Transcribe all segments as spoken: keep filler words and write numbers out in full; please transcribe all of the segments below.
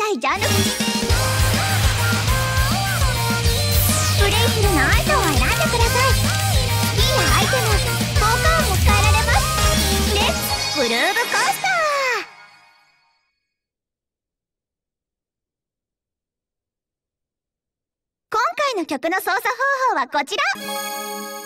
たいジャンル。プレイするのアイテムを選んでください。キーやアイテム、効果音も変えられます。レッツグルーブコースター。今回の曲の操作方法はこちら。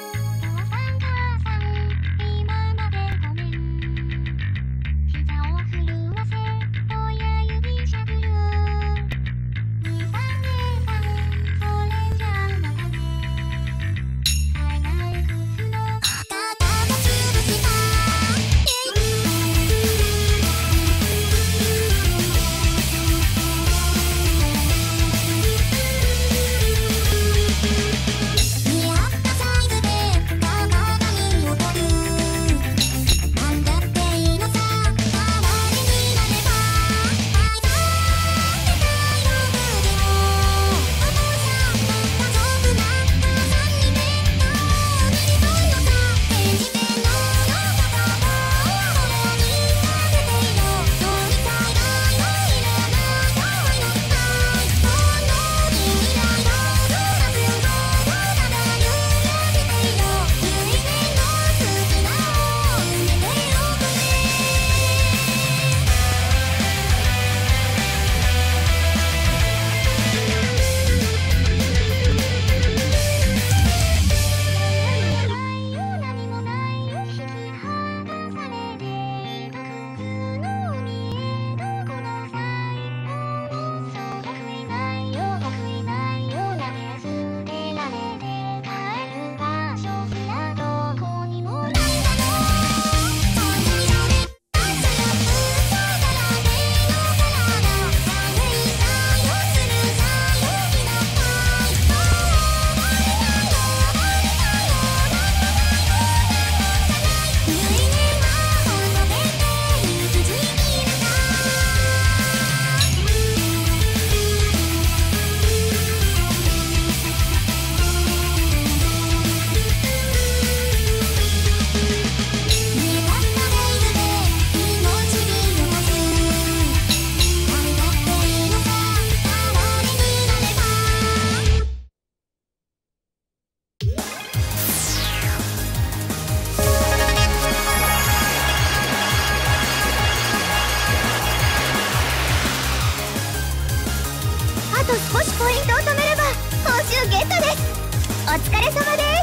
あと少しポイントを貯めれば報酬ゲットです。お疲れ様です。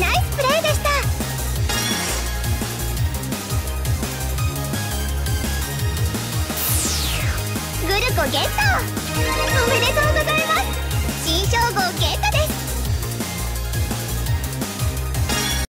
ナイスプレイでした。グルコゲット。おめ